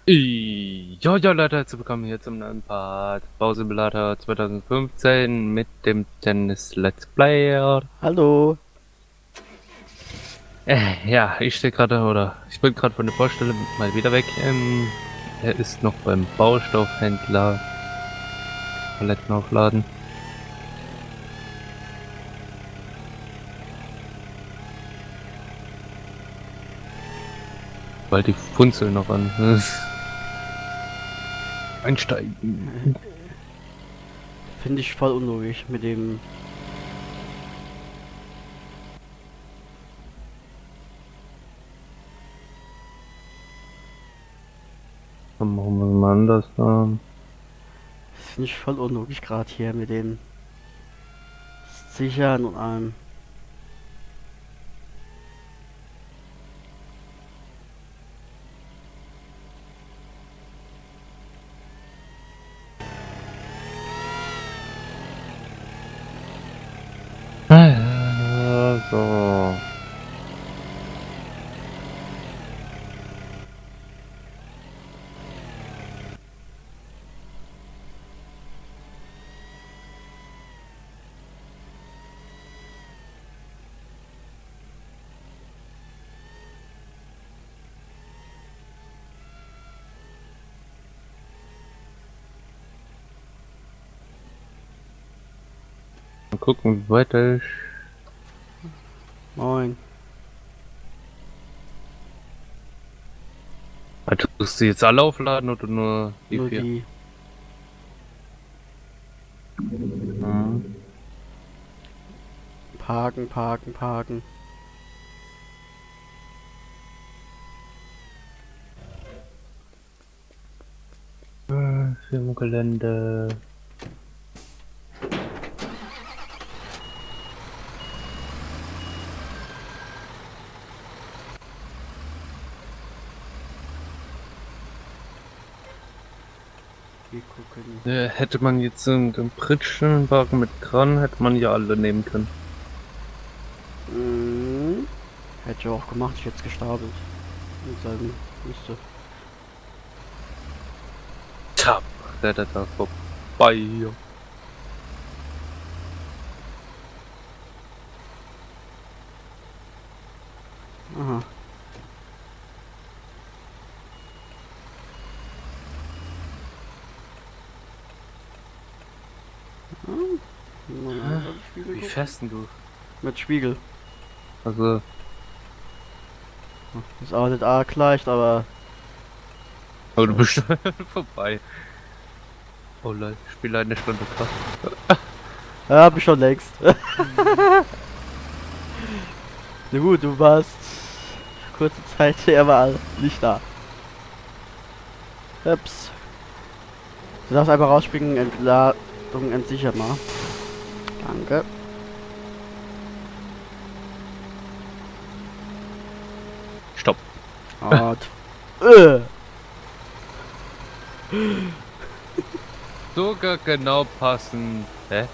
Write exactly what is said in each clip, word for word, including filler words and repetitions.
Ja, ja, Leute, herzlich willkommen hier zum neuen Part Bausimulator zwanzig fünfzehn mit dem Dennis Let's Player. Hallo. Äh, ja, ich stehe gerade, oder ich bin gerade von der Baustelle mal wieder weg. Ähm, er ist noch beim Baustoffhändler. Paletten aufladen. Weil die funzeln noch an. Einsteigen. Finde ich voll unlogisch mit dem. Dann machen wir mal anders. Ähm. Finde ich voll unlogisch gerade hier mit dem Sichern und allem. Ah, so. Mal gucken, wie weiter ich. Moin. Tust du jetzt alle aufladen oder nur die Nur vier? die. Mhm. Parken, parken, parken. Äh, Firmengelände. Wir gucken. Äh, hätte man jetzt irgendeinen Pritschenwagen mit Kran, hätte man ja alle nehmen können. Mhm. Hätte ich auch gemacht, ich jetzt gestapelt. Mit seinem Liste. Tap, der da da vorbei. Ja. Aha. Hm. Mal einen Spiegel Wie gucken. fährst denn du? Mit Spiegel. Also, Ist auch nicht arg leicht, aber. aber du So. bist vorbei. Oh Leute, ich spiele eine Stunde krass. Ja, hab ich schon längst. Na gut, du warst kurze Zeit er war nicht da. Ups. Du darfst einfach rausspringen, Entladung entsichern mal. Danke. Stopp. Und. Äh. Sogar genau passen. Hä?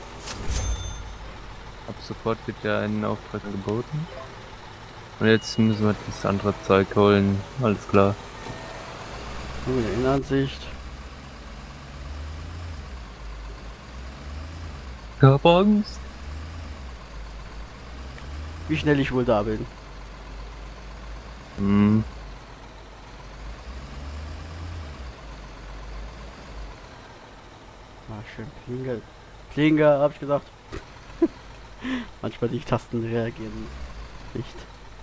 Ab sofort wird ja ein Auftrag geboten. Und jetzt müssen wir das andere Zeug holen. Alles klar. Eine Innenansicht. Hab Angst. Wie schnell ich wohl da bin. Hm. Ah, schön. Klinge. Klinge, hab ich gesagt. Manchmal die Tasten reagieren nicht.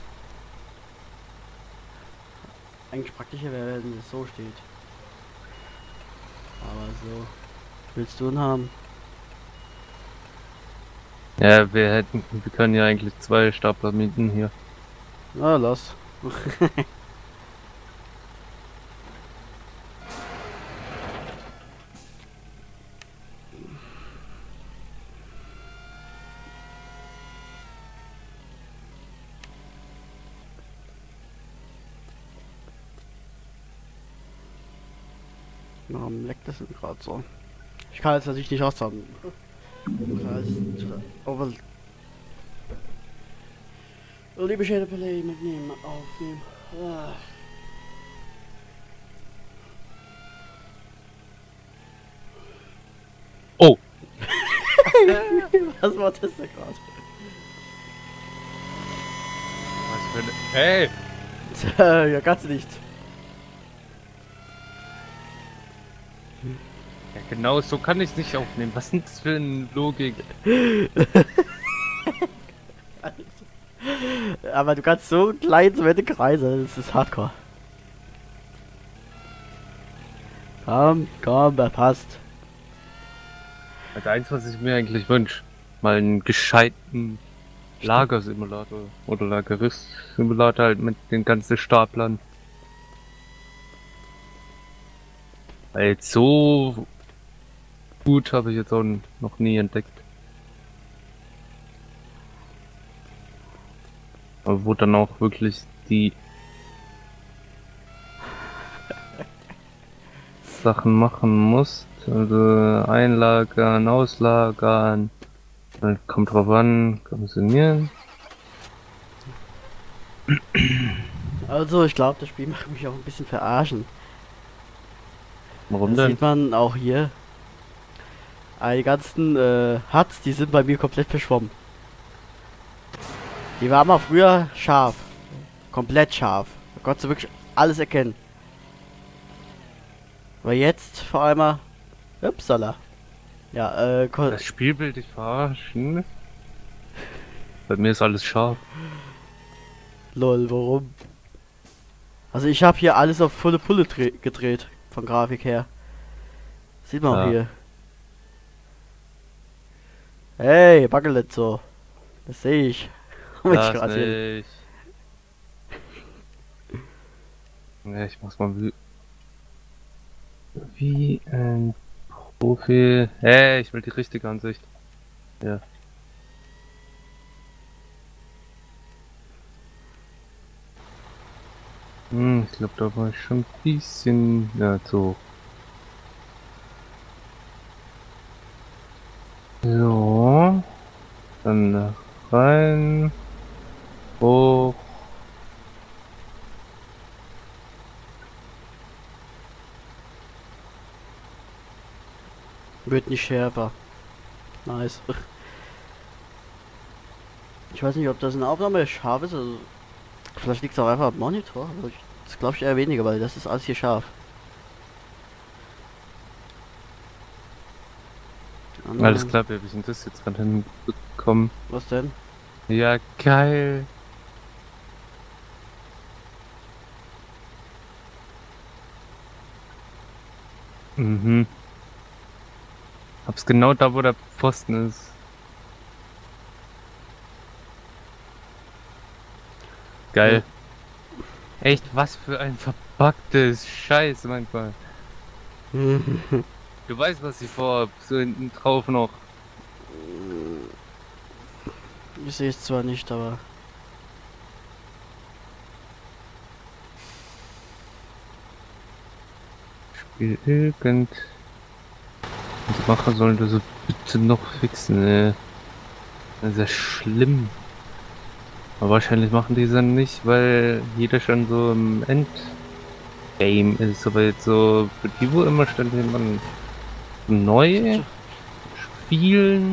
Eigentlich praktischer wäre, wenn es so steht. Aber so. Willst du ihn haben? Ja, wir hätten, wir können ja eigentlich zwei Stapler mieten hier. Na, lass. Warum leckt das denn gerade so? Ich kann jetzt natürlich nicht raushaben. Aber liebe Schädeplay mitnehmen, aufnehmen. Ah. Was war das denn gerade? Was für eine... Ey! Tja, ja, ganz nicht. Ja, genau, so kann ich es nicht aufnehmen. Was ist denn das für eine Logik? Aber du kannst so klein so mit Kreise, das ist Hardcore. Komm, komm, das passt. Das eins, was ich mir eigentlich wünsche, mal einen gescheiten Lagersimulator oder Lagerist-Simulator halt mit den ganzen Staplern. Weil so gut habe ich jetzt auch noch nie entdeckt. Aber wo dann auch wirklich die Sachen machen musst, also einlagern, auslagern, dann kommt drauf an, kommissionieren. Also, ich glaube, das Spiel macht mich auch ein bisschen verarschen. Warum Das denn? sieht man auch hier. Ah, die ganzen äh, Huts, die sind bei mir komplett verschwommen. Die waren mal früher scharf. Komplett scharf. Da konntest du wirklich alles erkennen. Aber jetzt vor allem... Upsala. Ja, äh... kon- Das Spiel will dich verarschen. Bei mir ist alles scharf. Lol, warum? Also ich habe hier alles auf volle Pulle dre- gedreht. Von Grafik her. Sieht man auch Ja. hier. Hey, wackel nicht so. Das sehe ich. Hab ich Das grad hier. nicht. Ja, ich mach's mal wie, wie ein Profi. Hey, ich will die richtige Ansicht. Ja. Hm, ich glaube, da war ich schon ein bisschen, ja, so. So. Dann rein. Hoch. Wird nicht schärfer. Nice. Ich weiß nicht, ob das eine Aufnahme scharf ist. Also vielleicht liegt es auch einfach am Monitor. Aber ich, das glaube ich eher weniger, weil das ist alles hier scharf. Die Alles anderen- klar, wie hab ich denn das jetzt gerade hinbekommen? Was denn? Ja, geil. Mhm. Hab's genau da, wo der Pfosten ist. Geil. Echt, was für ein verpacktes Scheiß manchmal. Du weißt, was ich vorhab. So hinten drauf noch. Ich sehe es zwar nicht, aber... Spiel irgend. Die Macher sollen das so bitte noch fixen, ey. Das ist ja schlimm. Aber wahrscheinlich machen die es dann nicht, weil jeder schon so im Endgame ist. Aber jetzt so für die, wo immer ständig jemand neu spielen.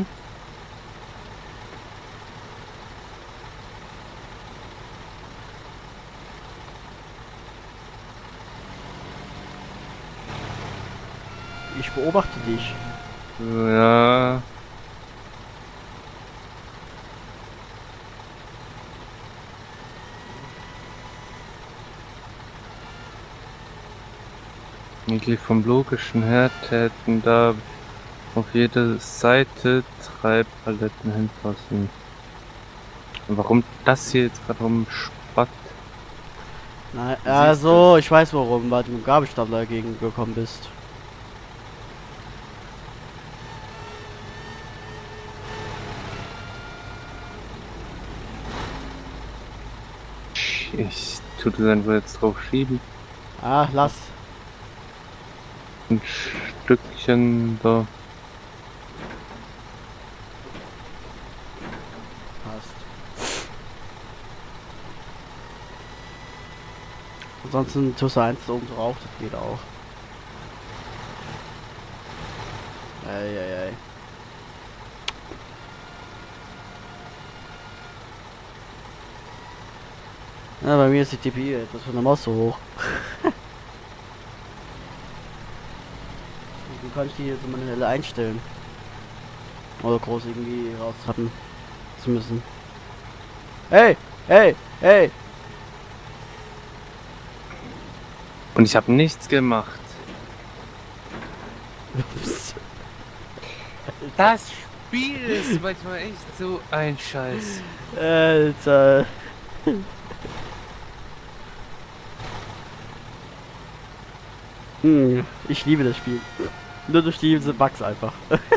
Ich beobachte dich. Ja. Eigentlich vom Logischen her täten da auf jede Seite drei Paletten hinpassen. Und warum das hier jetzt gerade rumspackt? Nein, Du also, ich weiß warum, weil du mit dem Gabelstapler dagegen gekommen bist. Ich tue das einfach jetzt drauf schieben. Ah, lass. Ein Stückchen da. Passt. Ansonsten tust du eins oben drauf, das geht auch. Eieiei. Ja, bei mir ist die T P I etwas von der Maus so hoch. Wie kann ich die jetzt manuell einstellen? Oder groß irgendwie raushatten zu müssen. Hey! Hey! Hey! Und ich habe nichts gemacht. Das Spiel ist manchmal echt so ein Scheiß. Alter. Hm, ich liebe das Spiel. Nur durch diese Bugs einfach.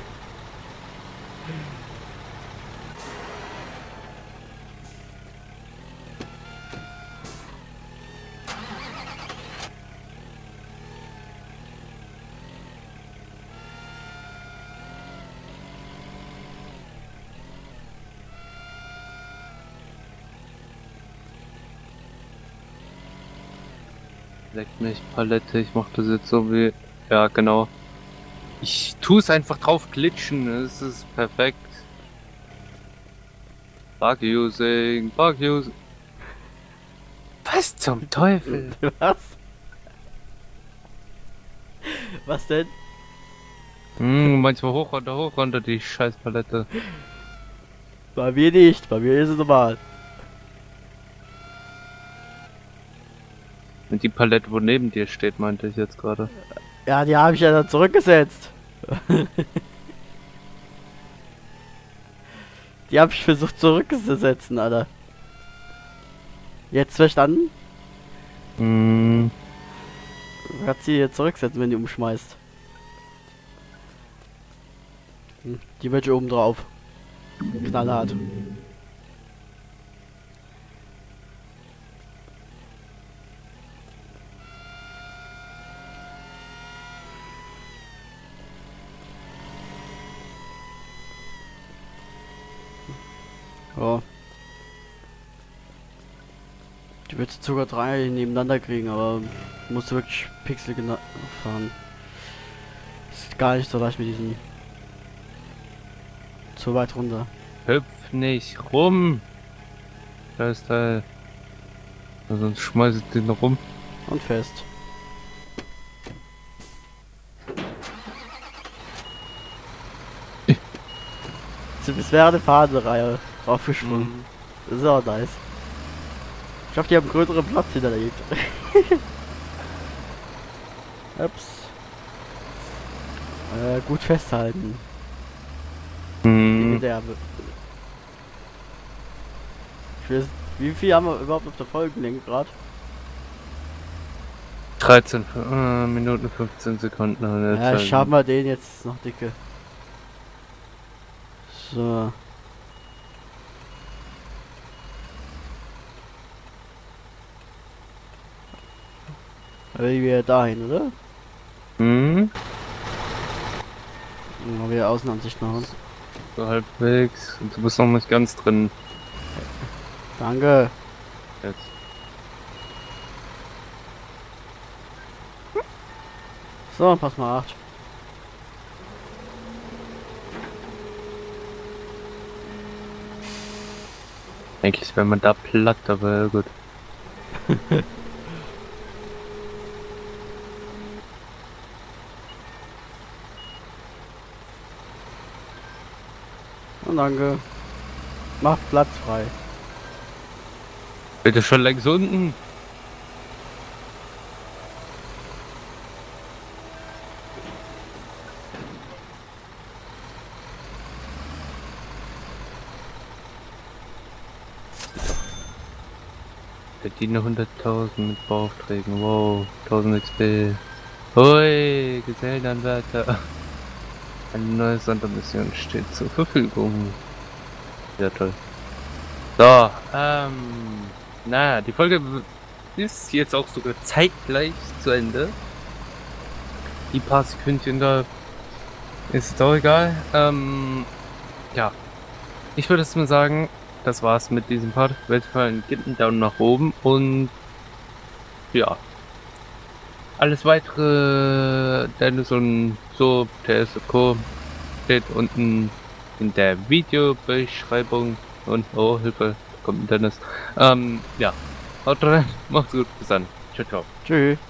Leck mich, Palette, ich mach das jetzt so wie... Ja, genau. Ich tue es einfach drauf glitschen, es ist perfekt. Bug using, Bug using. Was zum Teufel? Was? Was denn? Hm, manchmal hoch, runter, hoch, runter, die scheiß Palette. Bei mir nicht, bei mir ist es normal. Und die Palette, wo neben dir steht, meinte ich jetzt gerade. Ja, die habe ich ja dann zurückgesetzt. Die habe ich versucht zurückzusetzen, Alter. Jetzt verstanden? Hm. Du kannst sie jetzt zurücksetzen, wenn die umschmeißt. Hm, die wird oben drauf. Knallhart. Oh. Die wird sogar drei nebeneinander kriegen, aber musst du wirklich Pixel genau fahren. Ist gar nicht so leicht mit diesen. Zu weit runter. Hüpf nicht rum. Da ist Teil. Sonst schmeiß ich den rum. Und fest. Du bist während der Fahnenreihe draufgesprungen. Mhm. Das ist auch nice. Ich hoffe, die haben größeren Platz hinterlegt. Ups. Äh, gut festhalten. Die Hm. Reserve. Ich weiß, wie viel haben wir überhaupt auf der Folgenlänge gerade? dreizehn äh, Minuten fünfzehn Sekunden. Haben wir Ja, jetzt schaffen wir den jetzt noch dicke. So. Da will ich wieder dahin, oder? Hm. Dann haben wir Außenansicht machen. So halbwegs. Und du bist noch nicht ganz drin. Danke. Jetzt. So, pass mal acht. Eigentlich wäre man da platt, aber ja, gut. Und danke. Mach Platz frei. Bitte schon längst unten. Verdiene hunderttausend mit Beauftragten. Wow, tausend X P. Hui, Gesellenanwärter. Eine neue Sondermission steht zur Verfügung. Ja, toll. So, ähm, naja, die Folge ist jetzt auch sogar zeitgleich zu Ende. Die paar Sekündchen da ist es auch egal. Ähm, ja, ich würde es mal sagen, das war's mit diesem Part. Wenn es gefallen, gebt einen Daumen nach oben und ja. Alles weitere, Dennis und so, T S und Co. steht unten in der Videobeschreibung und oh Hilfe, da kommt ein Dennis. Ähm, ja. Haut rein, macht's gut, bis dann. Ciao, ciao. Tschüss.